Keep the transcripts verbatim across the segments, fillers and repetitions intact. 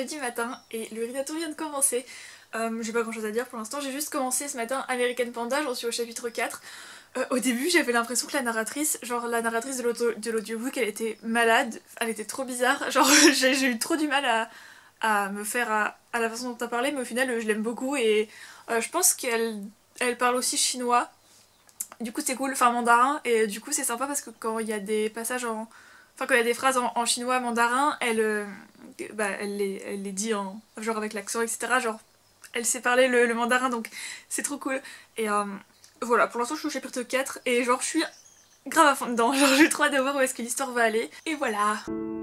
jeudi matin et le Minato vient de commencer. Euh, j'ai pas grand chose à dire pour l'instant, j'ai juste commencé ce matin American Panda, j'en suis au chapitre quatre. Euh, au début j'avais l'impression que la narratrice, genre la narratrice de l'audiobook elle était malade, elle était trop bizarre, genre j'ai eu trop du mal à, à me faire à, à la façon dont t'as parlé, mais au final je l'aime beaucoup et euh, je pense qu'elle elle parle aussi chinois. Du coup c'est cool, enfin mandarin, et du coup c'est sympa parce que quand il y a des passages en... Enfin quand il y a des phrases en, en chinois mandarin, elle, euh, bah, elle, les, elle les dit en, genre avec l'accent et cetera. Genre elle sait parler le, le mandarin donc c'est trop cool. Et euh, voilà, pour l'instant je suis au chapitre quatre et genre je suis grave à fond dedans, genre j'ai trop hâte de voir où est-ce que l'histoire va aller. Et voilà.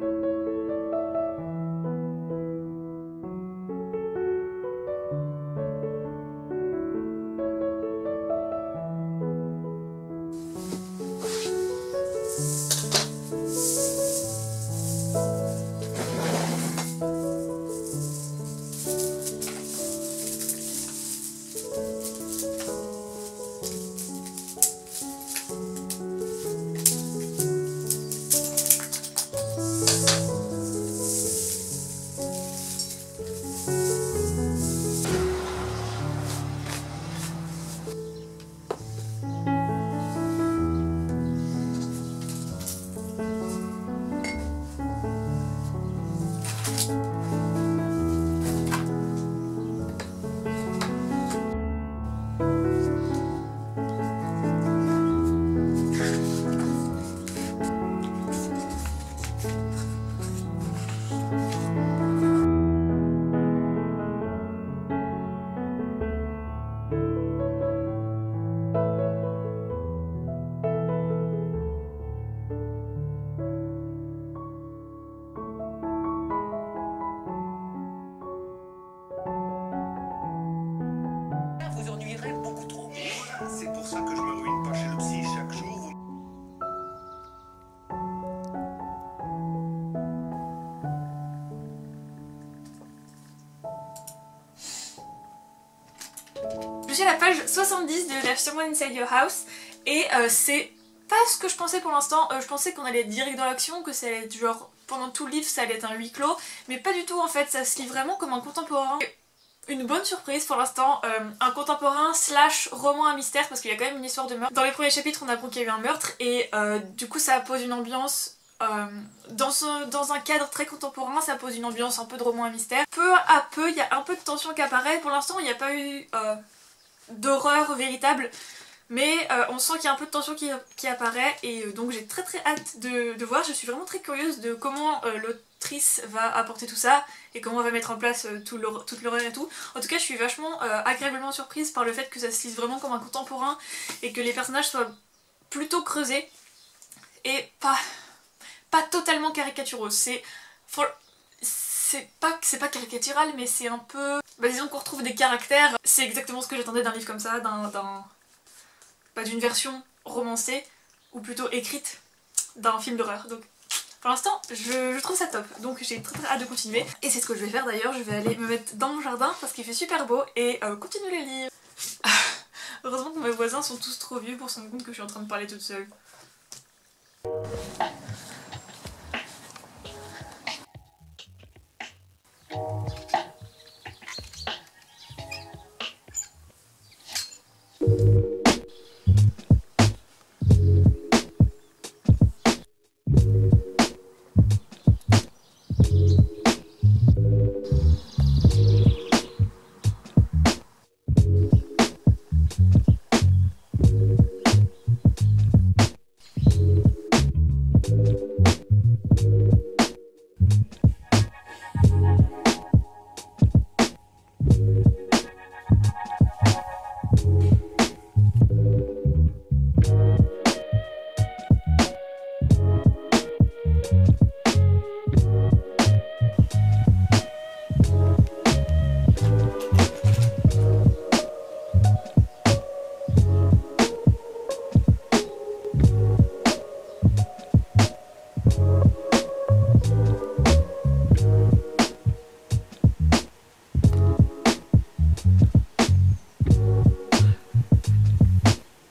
Vous ennuierez beaucoup trop. Voilà, c'est pour ça que je me ruine pas chez le psy chaque jour. Je suis à la page soixante-dix de la Someone Inside Your House et euh, c'est pas ce que je pensais pour l'instant. Euh, je pensais qu'on allait être direct dans l'action, que ça allait être genre pendant tout le livre ça allait être un huis clos, mais pas du tout en fait, ça se lit vraiment comme un contemporain. Une bonne surprise pour l'instant, euh, un contemporain slash roman à mystère parce qu'il y a quand même une histoire de meurtre. Dans les premiers chapitres on apprend qu'il y a eu un meurtre et euh, du coup ça pose une ambiance, euh, dans, ce, dans un cadre très contemporain ça pose une ambiance un peu de roman à mystère. Peu à peu il y a un peu de tension qui apparaît, pour l'instant il n'y a pas eu euh, d'horreur véritable. Mais euh, on sent qu'il y a un peu de tension qui, qui apparaît et euh, donc j'ai très très hâte de, de voir. Je suis vraiment très curieuse de comment euh, l'autrice va apporter tout ça et comment on va mettre en place euh, tout toute l'horreur et tout. En tout cas je suis vachement euh, agréablement surprise par le fait que ça se lise vraiment comme un contemporain et que les personnages soient plutôt creusés et pas, pas totalement caricaturaux. C'est c'est pas, pas caricatural mais c'est un peu... Bah, disons qu'on retrouve des caractères. C'est exactement ce que j'attendais d'un livre comme ça, d'un... pas d'une version romancée, ou plutôt écrite d'un film d'horreur. Donc pour l'instant je, je trouve ça top, donc j'ai très très hâte de continuer. Et c'est ce que je vais faire d'ailleurs, je vais aller me mettre dans mon jardin parce qu'il fait super beau et euh, continuer les lire. Heureusement que mes voisins sont tous trop vieux pour se rendre compte que je suis en train de parler toute seule.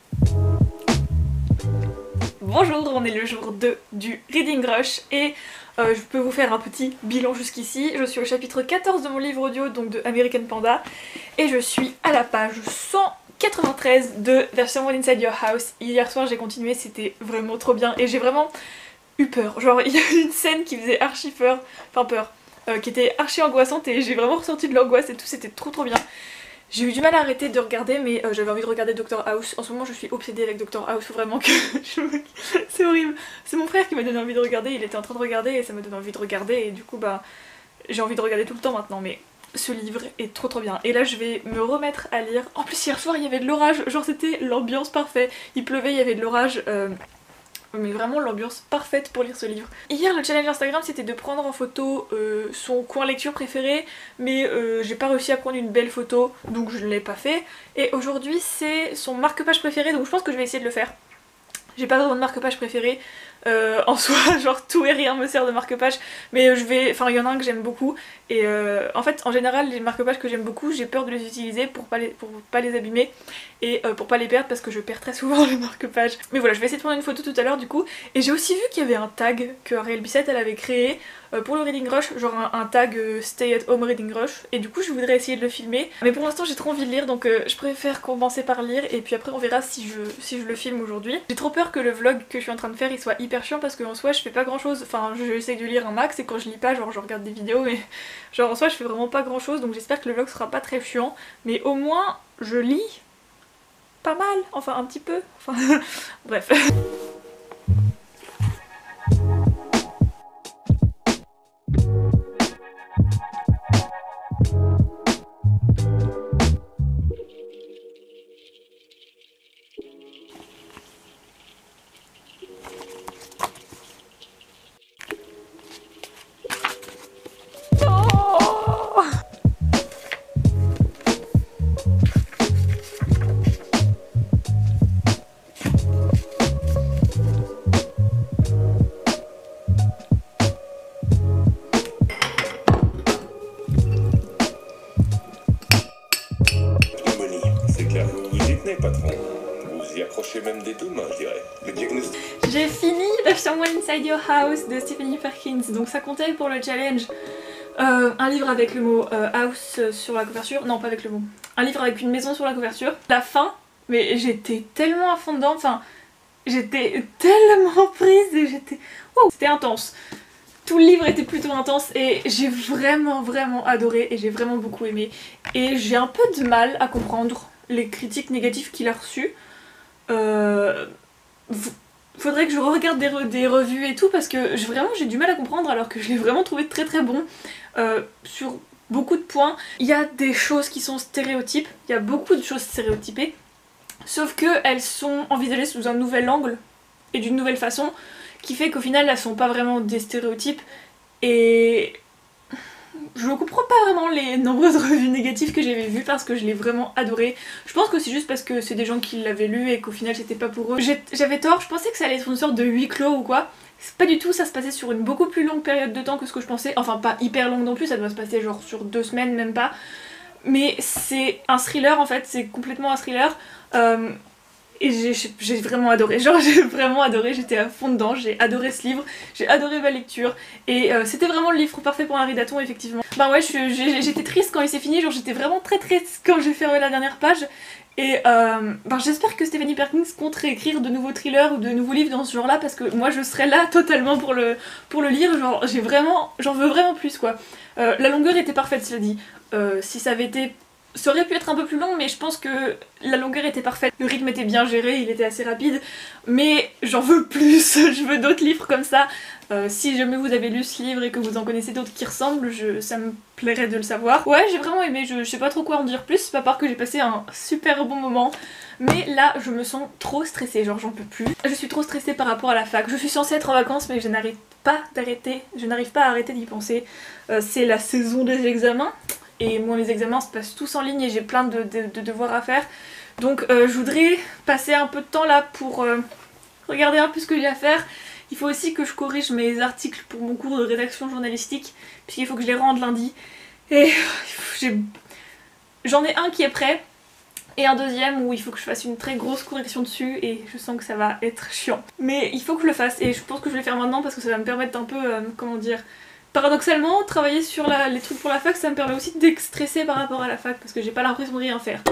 Bonjour, on est le jour deux du Reading Rush et Euh, je peux vous faire un petit bilan jusqu'ici. Je suis au chapitre quatorze de mon livre audio, donc de American Panda, et je suis à la page cent quatre-vingt-treize de There's Someone Inside Your House. Hier soir j'ai continué, c'était vraiment trop bien et j'ai vraiment eu peur. Genre il y a eu une scène qui faisait archi peur, enfin peur, euh, qui était archi angoissante et j'ai vraiment ressenti de l'angoisse et tout, c'était trop trop bien. J'ai eu du mal à arrêter de regarder, mais euh, j'avais envie de regarder Doctor House. En ce moment je suis obsédée avec Doctor House, faut vraiment que je me... C'est horrible. C'est mon frère qui m'a donné envie de regarder, il était en train de regarder et ça m'a donné envie de regarder et du coup bah j'ai envie de regarder tout le temps maintenant, mais ce livre est trop trop bien. Et là je vais me remettre à lire. En plus hier soir il y avait de l'orage, genre c'était l'ambiance parfaite. Il pleuvait, il y avait de l'orage, euh... mais vraiment l'ambiance parfaite pour lire ce livre. Hier le challenge Instagram c'était de prendre en photo euh, son coin lecture préféré, mais euh, j'ai pas réussi à prendre une belle photo donc je ne l'ai pas fait. Et aujourd'hui c'est son marque-page préféré, donc je pense que je vais essayer de le faire. J'ai pas vraiment de marque-page préféré euh, en soi, genre tout et rien me sert de marque-page, mais je vais, enfin il y en a un que j'aime beaucoup et euh, en fait en général les marque-pages que j'aime beaucoup j'ai peur de les utiliser pour pas les, pour pas les abîmer et euh, pour pas les perdre parce que je perds très souvent les marque-pages. Mais voilà, je vais essayer de prendre une photo tout à l'heure du coup, et j'ai aussi vu qu'il y avait un tag que Ariel Bissette elle avait créé euh, pour le Reading Rush, genre un, un tag euh, Stay at Home Reading Rush, et du coup je voudrais essayer de le filmer, mais pour l'instant j'ai trop envie de lire donc euh, je préfère commencer par lire et puis après on verra si je, si je le filme aujourd'hui. J'ai trop peur que le vlog que je suis en train de faire il soit hyper chiant parce qu'en soi je fais pas grand chose, enfin j'essaie de lire un max et quand je lis pas genre je regarde des vidéos, mais genre en soi je fais vraiment pas grand chose donc j'espère que le vlog sera pas très chiant, mais au moins je lis pas mal, enfin un petit peu, enfin bref. Même des deux mains, je dirais. Le diagnostic. J'ai fini There's Someone Inside Your House de Stephanie Perkins, donc ça comptait pour le challenge. Euh, un livre avec le mot euh, house sur la couverture, non pas avec le mot, un livre avec une maison sur la couverture. La fin, mais j'étais tellement à fond dedans, enfin j'étais tellement prise et j'étais... Wow, c'était intense. Tout le livre était plutôt intense et j'ai vraiment vraiment adoré et j'ai vraiment beaucoup aimé. Et j'ai un peu de mal à comprendre les critiques négatives qu'il a reçues. Euh, faudrait que je regarde des, re des revues et tout parce que vraiment j'ai du mal à comprendre alors que je l'ai vraiment trouvé très très bon euh, sur beaucoup de points. Il y a des choses qui sont stéréotypes, il y a beaucoup de choses stéréotypées, sauf qu'elles sont envisagées sous un nouvel angle et d'une nouvelle façon qui fait qu'au final elles sont pas vraiment des stéréotypes et... Je comprends pas vraiment les nombreuses revues négatives que j'avais vues parce que je l'ai vraiment adoré. Je pense que c'est juste parce que c'est des gens qui l'avaient lu et qu'au final c'était pas pour eux. J'avais tort, je pensais que ça allait être une sorte de huis clos ou quoi. Pas du tout, ça se passait sur une beaucoup plus longue période de temps que ce que je pensais. Enfin pas hyper longue non plus, ça doit se passer genre sur deux semaines même pas. Mais c'est un thriller en fait, c'est complètement un thriller. Euh, Et j'ai vraiment adoré, genre j'ai vraiment adoré, j'étais à fond dedans, j'ai adoré ce livre, j'ai adoré ma lecture et euh, c'était vraiment le livre parfait pour un ridaton effectivement. Bah ouais, j'étais triste quand il s'est fini, genre j'étais vraiment très triste quand j'ai fermé la dernière page et euh, bah, j'espère que Stephanie Perkins compte réécrire de nouveaux thrillers ou de nouveaux livres dans ce genre là parce que moi je serais là totalement pour le, pour le lire, genre j'ai vraiment, j'en veux vraiment plus quoi. Euh, la longueur était parfaite cela dit, euh, si ça avait été... Ça aurait pu être un peu plus long mais je pense que la longueur était parfaite, le rythme était bien géré, il était assez rapide, mais j'en veux plus, je veux d'autres livres comme ça. Euh, si jamais vous avez lu ce livre et que vous en connaissez d'autres qui ressemblent, je, ça me plairait de le savoir. Ouais, j'ai vraiment aimé, je, je sais pas trop quoi en dire plus, à part que j'ai passé un super bon moment. Mais là, je me sens trop stressée, genre j'en peux plus. Je suis trop stressée par rapport à la fac. Je suis censée être en vacances mais je n'arrive pas d'arrêter, je n'arrive pas à arrêter d'y penser. Euh, c'est la saison des examens. Et moi les examens se passent tous en ligne et j'ai plein de, de, de devoirs à faire. Donc euh, je voudrais passer un peu de temps là pour euh, regarder un peu ce que j'ai à faire. Il faut aussi que je corrige mes articles pour mon cours de rédaction journalistique puisqu'il faut que je les rende lundi. Et j'en ai un qui est prêt. et un deuxième où il faut que je fasse une très grosse correction dessus et je sens que ça va être chiant. Mais il faut que je le fasse et je pense que je vais le faire maintenant parce que ça va me permettre un peu, euh, comment dire, paradoxalement, travailler sur la, les trucs pour la fac, ça me permet aussi de stresser par rapport à la fac parce que j'ai pas l'impression de rien faire.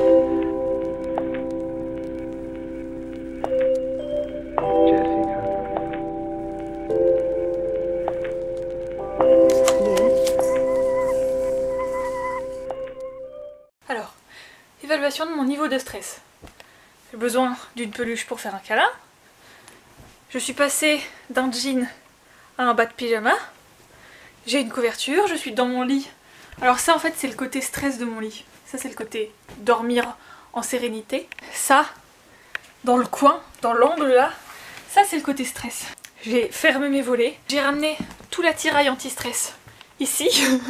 Alors, évaluation de mon niveau de stress. J'ai besoin d'une peluche pour faire un câlin. Je suis passée d'un jean à un bas de pyjama. J'ai une couverture, je suis dans mon lit. Alors ça en fait c'est le côté stress de mon lit. Ça c'est le côté dormir en sérénité. Ça, dans le coin, dans l'angle là, ça c'est le côté stress. J'ai fermé mes volets. J'ai ramené tout l'attirail anti-stress ici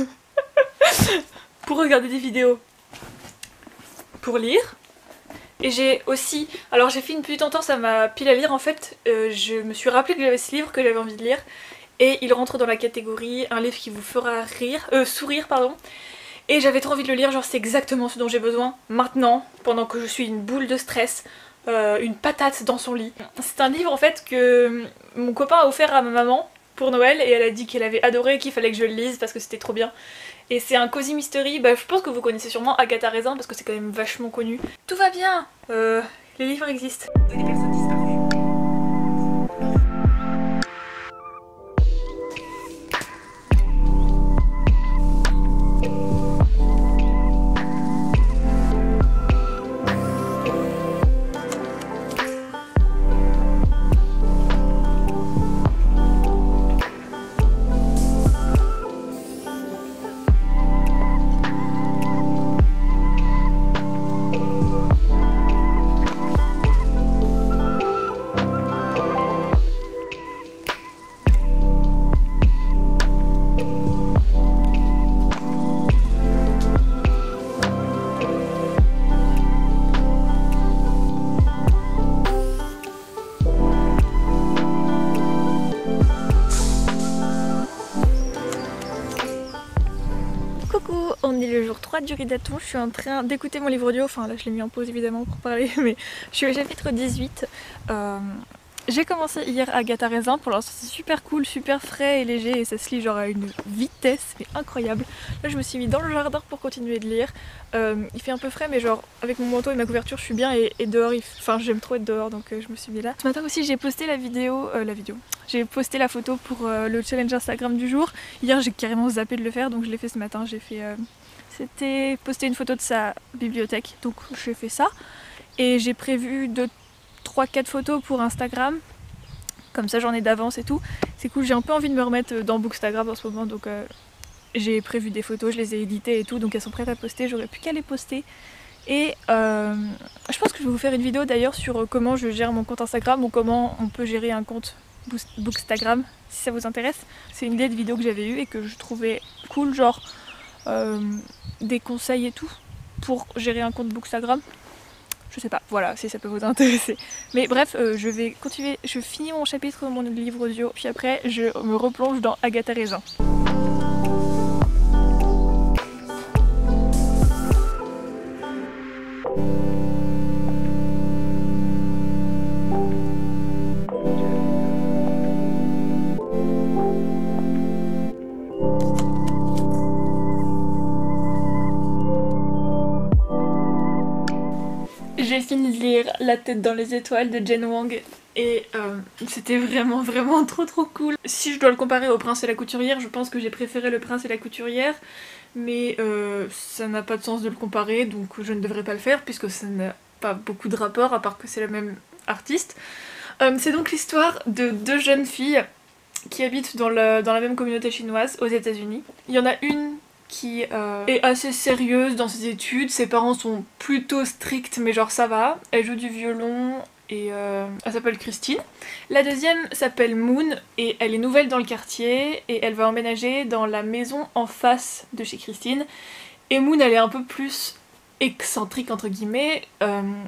pour regarder des vidéos, pour lire. Et j'ai aussi, alors j'ai fait une petite entorse à ma pile à lire en fait, euh, je me suis rappelé que j'avais ce livre que j'avais envie de lire et il rentre dans la catégorie un livre qui vous fera rire, euh, sourire pardon, et j'avais trop envie de le lire, genre c'est exactement ce dont j'ai besoin maintenant, pendant que je suis une boule de stress, euh, une patate dans son lit. C'est un livre en fait que mon copain a offert à ma maman pour Noël et elle a dit qu'elle avait adoré, qu'il fallait que je le lise parce que c'était trop bien. Et c'est un cozy mystery, bah je pense que vous connaissez sûrement Agatha Raisin parce que c'est quand même vachement connu. Tout va bien, euh, les livres existent. Des personnes disparues. Coucou, on est le jour trois du Ridaton, je suis en train d'écouter mon livre audio, enfin là je l'ai mis en pause évidemment pour parler, mais je suis au chapitre dix-huit. Euh, j'ai commencé hier Agatha Raisin, pour l'instant c'est super cool, super frais et léger et ça se lit genre à une vitesse mais incroyable. Là je me suis mis dans le jardin pour continuer de lire, euh, il fait un peu frais mais genre avec mon manteau et ma couverture je suis bien et, et dehors, il... enfin j'aime trop être dehors donc euh, je me suis mis là. Ce matin aussi j'ai posté la vidéo, euh, la vidéo, j'ai posté la photo pour euh, le challenge Instagram du jour. Hier j'ai carrément zappé de le faire donc je l'ai fait ce matin, j'ai fait... Euh... C'était poster une photo de sa bibliothèque, donc j'ai fait ça. Et j'ai prévu deux, trois, quatre photos pour Instagram. Comme ça j'en ai d'avance et tout. C'est cool, j'ai un peu envie de me remettre dans Bookstagram en ce moment, donc euh, j'ai prévu des photos, je les ai éditées et tout, donc elles sont prêtes à poster, j'aurais plus qu'à les poster. Et euh, je pense que je vais vous faire une vidéo d'ailleurs sur comment je gère mon compte Instagram ou comment on peut gérer un compte Bookstagram, si ça vous intéresse. C'est une idée de vidéo que j'avais eue et que je trouvais cool, genre euh, des conseils et tout pour gérer un compte Bookstagram. Je sais pas, voilà, si ça peut vous intéresser. Mais bref, euh, je vais continuer, je finis mon chapitre de mon livre audio, puis après je me replonge dans Agatha Raisin. J'ai fini de lire La tête dans les étoiles de Jen Wang et euh, c'était vraiment vraiment trop trop cool. Si je dois le comparer au Prince et la couturière, je pense que j'ai préféré le Prince et la couturière, mais euh, ça n'a pas de sens de le comparer donc je ne devrais pas le faire puisque ça n'a pas beaucoup de rapport à part que c'est la même artiste. Euh, c'est donc l'histoire de deux jeunes filles qui habitent dans, le, dans la même communauté chinoise aux États-Unis. Il y en a une qui euh, est assez sérieuse dans ses études, ses parents sont plutôt stricts mais genre ça va, elle joue du violon et euh, elle s'appelle Christine. La deuxième s'appelle Moon et elle est nouvelle dans le quartier et elle va emménager dans la maison en face de chez Christine. Et Moon elle est un peu plus excentrique entre guillemets, euh,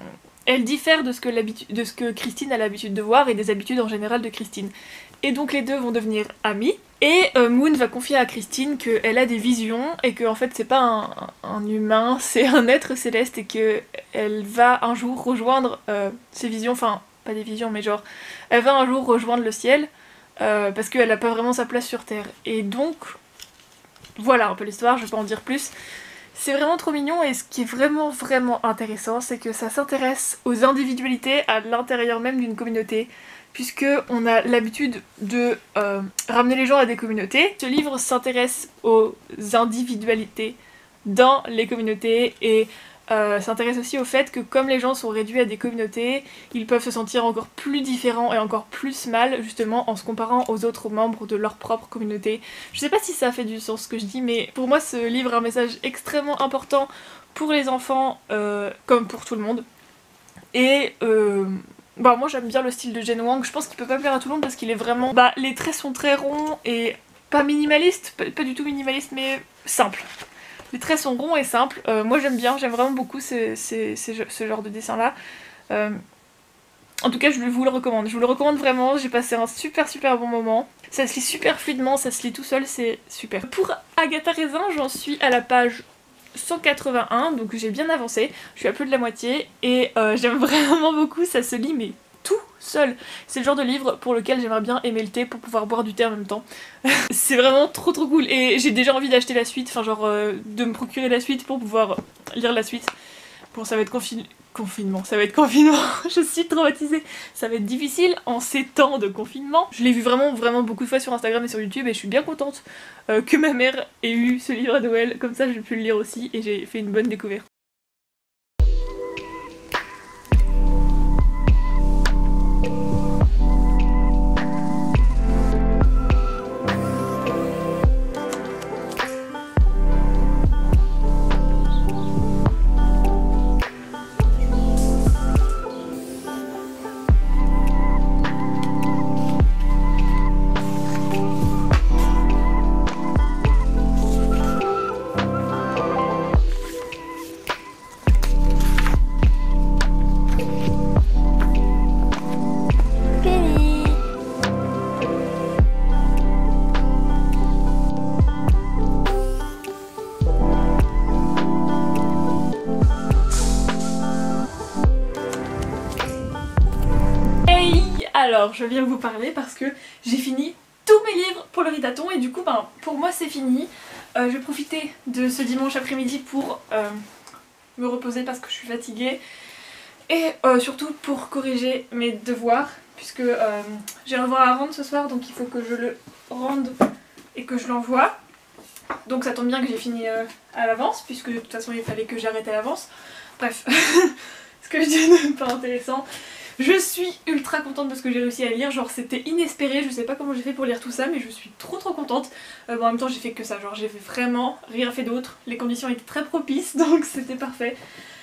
elle diffère de ce que, de ce que Christine a l'habitude de voir et des habitudes en général de Christine. Et donc les deux vont devenir amis. Et euh, Moon va confier à Christine qu'elle a des visions et que en fait c'est pas un, un humain, c'est un être céleste et qu'elle va un jour rejoindre euh, ses visions, enfin pas des visions mais genre elle va un jour rejoindre le ciel euh, parce qu'elle a pas vraiment sa place sur Terre. Et donc voilà un peu l'histoire, je vais pas en dire plus. C'est vraiment trop mignon et ce qui est vraiment vraiment intéressant c'est que ça s'intéresse aux individualités à l'intérieur même d'une communauté, puisque on a l'habitude de euh, ramener les gens à des communautés. Ce livre s'intéresse aux individualités dans les communautés et euh, s'intéresse aussi au fait que comme les gens sont réduits à des communautés, ils peuvent se sentir encore plus différents et encore plus mal justement en se comparant aux autres membres de leur propre communauté. Je sais pas si ça fait du sens ce que je dis, mais pour moi ce livre a un message extrêmement important pour les enfants euh, comme pour tout le monde. Et euh, bah moi j'aime bien le style de Jen Wang, je pense qu'il peut pas plaire à tout le monde parce qu'il est vraiment... Bah les traits sont très ronds et pas minimaliste, pas, pas du tout minimaliste mais simple. Les traits sont ronds et simples, euh, moi j'aime bien, j'aime vraiment beaucoup ces, ces, ces, ce genre de dessin là. Euh, en tout cas je vous le recommande, je vous le recommande vraiment, j'ai passé un super super bon moment. Ça se lit super fluidement, ça se lit tout seul, c'est super. Pour Agatha Raisin j'en suis à la page cent quatre-vingt-un, donc j'ai bien avancé, je suis à plus de la moitié et euh, j'aime vraiment beaucoup, ça se lit mais tout seul. C'est le genre de livre pour lequel j'aimerais bien aimer le thé pour pouvoir boire du thé en même temps. C'est vraiment trop trop cool et j'ai déjà envie d'acheter la suite, enfin genre euh, de me procurer la suite pour pouvoir lire la suite. Bon ça va être confin... confinement, ça va être confinement, je suis traumatisée. Ça va être difficile en ces temps de confinement. Je l'ai vu vraiment vraiment beaucoup de fois sur Instagram et sur YouTube et je suis bien contente euh, que ma mère ait eu ce livre à Noël, comme ça j'ai pu le lire aussi et j'ai fait une bonne découverte. Alors, je viens vous parler parce que j'ai fini tous mes livres pour le Ridaton et du coup, ben, pour moi c'est fini. Euh, je vais profiter de ce dimanche après-midi pour euh, me reposer parce que je suis fatiguée et euh, surtout pour corriger mes devoirs puisque euh, j'ai un devoir à rendre ce soir donc il faut que je le rende et que je l'envoie. Donc ça tombe bien que j'ai fini euh, à l'avance puisque de toute façon il fallait que j'arrête à l'avance. Bref, ce que je dis n'est pas intéressant. Je suis ultra contente de ce que j'ai réussi à lire, genre c'était inespéré, je sais pas comment j'ai fait pour lire tout ça mais je suis trop trop contente. Euh, bon, en même temps j'ai fait que ça, genre j'ai vraiment rien fait d'autre, les conditions étaient très propices donc c'était parfait.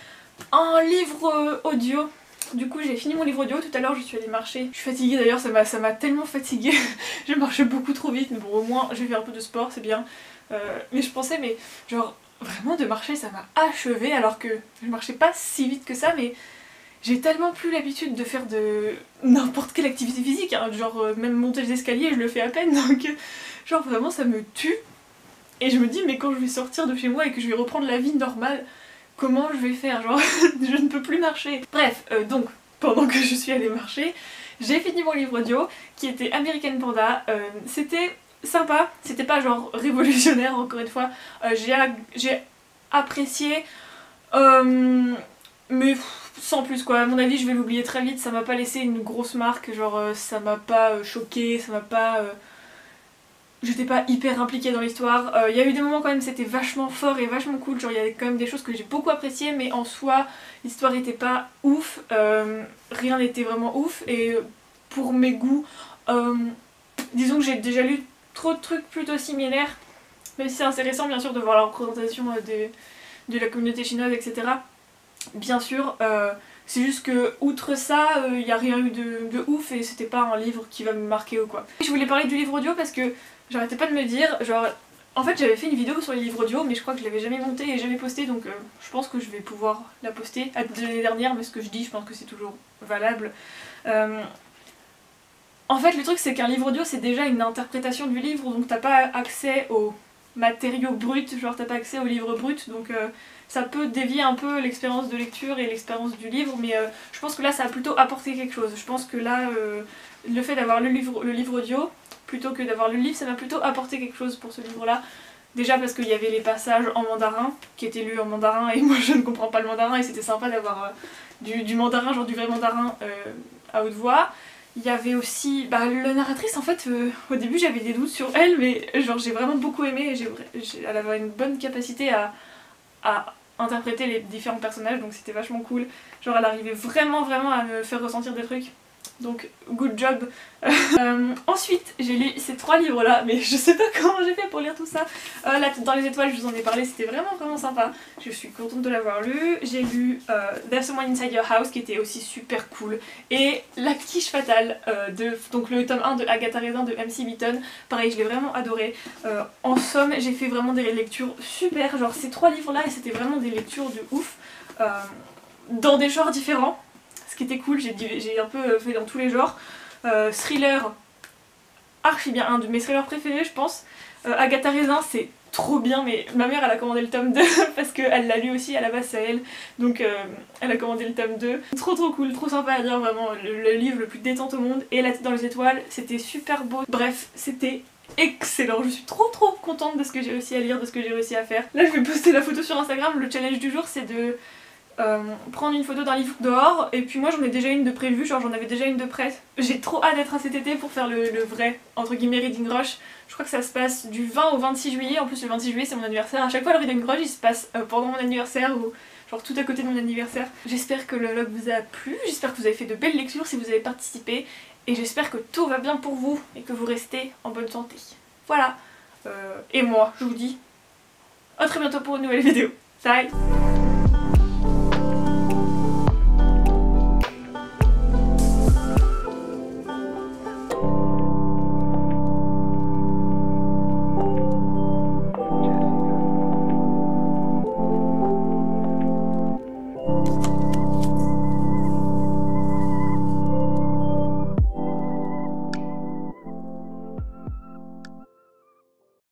Un livre euh, audio, du coup j'ai fini mon livre audio, tout à l'heure je suis allée marcher, je suis fatiguée d'ailleurs, ça m'a ça m'a tellement fatiguée, j'ai marché beaucoup trop vite mais bon au moins j'ai fait un peu de sport, c'est bien. Euh, mais je pensais mais genre vraiment de marcher ça m'a achevée alors que je marchais pas si vite que ça mais... J'ai tellement plus l'habitude de faire de n'importe quelle activité physique, hein, genre euh, même monter les escaliers je le fais à peine donc euh, genre vraiment ça me tue. Et je me dis mais quand je vais sortir de chez moi et que je vais reprendre la vie normale, comment je vais faire, genre je ne peux plus marcher. Bref, euh, donc pendant que je suis allée marcher, j'ai fini mon livre audio qui était American Panda, euh, c'était sympa, c'était pas genre révolutionnaire encore une fois, euh, j'ai apprécié, euh, mais... sans plus quoi, à mon avis je vais l'oublier très vite, ça m'a pas laissé une grosse marque, genre euh, ça m'a pas euh, choqué, ça m'a pas... Euh... J'étais pas hyper impliquée dans l'histoire, il euh, y a eu des moments quand même c'était vachement fort et vachement cool, genre il y avait quand même des choses que j'ai beaucoup appréciées mais en soi l'histoire était pas ouf, euh, rien n'était vraiment ouf et pour mes goûts, euh, disons que j'ai déjà lu trop de trucs plutôt similaires, même si c'est intéressant bien sûr de voir la représentation euh, de, de la communauté chinoise et cetera. Bien sûr, euh, c'est juste que outre ça, il euh, n'y a rien eu de, de ouf et c'était pas un livre qui va me marquer ou quoi. Je voulais parler du livre audio parce que j'arrêtais pas de me dire, genre En fait j'avais fait une vidéo sur les livres audio mais je crois que je l'avais jamais montée et jamais postée, donc euh, je pense que je vais pouvoir la poster à de l'année dernière, mais ce que je dis je pense que c'est toujours valable. Euh... En fait le truc c'est qu'un livre audio c'est déjà une interprétation du livre, donc t'as pas accès aux matériaux bruts, genre t'as pas accès au livre brut, donc euh, ça peut dévier un peu l'expérience de lecture et l'expérience du livre, mais euh, je pense que là ça a plutôt apporté quelque chose. Je pense que là euh, le fait d'avoir le livre, le livre audio plutôt que d'avoir le livre, ça m'a plutôt apporté quelque chose pour ce livre là. Déjà parce qu'il y avait les passages en mandarin qui étaient lus en mandarin et moi je ne comprends pas le mandarin et c'était sympa d'avoir euh, du, du mandarin, genre du vrai mandarin euh, à haute voix. Il y avait aussi bah, la narratrice, en fait euh, au début j'avais des doutes sur elle, mais genre j'ai vraiment beaucoup aimé et j'ai, j'ai, elle avait une bonne capacité à, à interpréter les différents personnages, donc c'était vachement cool. Genre elle arrivait vraiment vraiment à me faire ressentir des trucs, donc good job. euh, ensuite j'ai lu ces trois livres là, mais je sais pas comment j'ai fait pour lire tout ça. Euh, La tête dans les étoiles, je vous en ai parlé, c'était vraiment vraiment sympa, je suis contente de l'avoir lu. J'ai lu euh, There's Someone Inside Your House qui était aussi super cool, et La Quiche Fatale, euh, de, donc le tome un de Agatha Raisin de M C Beaton, pareil je l'ai vraiment adoré. Euh, en somme j'ai fait vraiment des lectures super, genre ces trois livres là et c'était vraiment des lectures de ouf, euh, dans des genres différents. Ce qui était cool, j'ai un peu fait dans tous les genres. Euh, thriller, archi bien, un de mes thrillers préférés je pense. Euh, Agatha Raisin c'est trop bien, mais ma mère elle a commandé le tome deux parce qu'elle l'a lu aussi, à la base c'est elle. Donc euh, elle a commandé le tome deux. Trop trop cool, trop sympa à lire, vraiment le, le livre le plus détente au monde. Et La tête dans les étoiles, c'était super beau. Bref, c'était excellent, je suis trop trop contente de ce que j'ai réussi à lire, de ce que j'ai réussi à faire. Là je vais poster la photo sur Instagram, le challenge du jour c'est de... Euh, prendre une photo d'un livre dehors, et puis moi j'en ai déjà une de prévue, genre j'en avais déjà une de prête. J'ai trop hâte d'être à cet été pour faire le, le vrai, entre guillemets, Reading Rush. Je crois que ça se passe du vingt au vingt-six juillet, en plus le vingt-six juillet c'est mon anniversaire. À chaque fois le Reading Rush il se passe euh, pendant mon anniversaire, ou genre tout à côté de mon anniversaire. J'espère que le vlog vous a plu, j'espère que vous avez fait de belles lectures si vous avez participé, et j'espère que tout va bien pour vous et que vous restez en bonne santé. Voilà, euh, et moi je vous dis à très bientôt pour une nouvelle vidéo. Bye.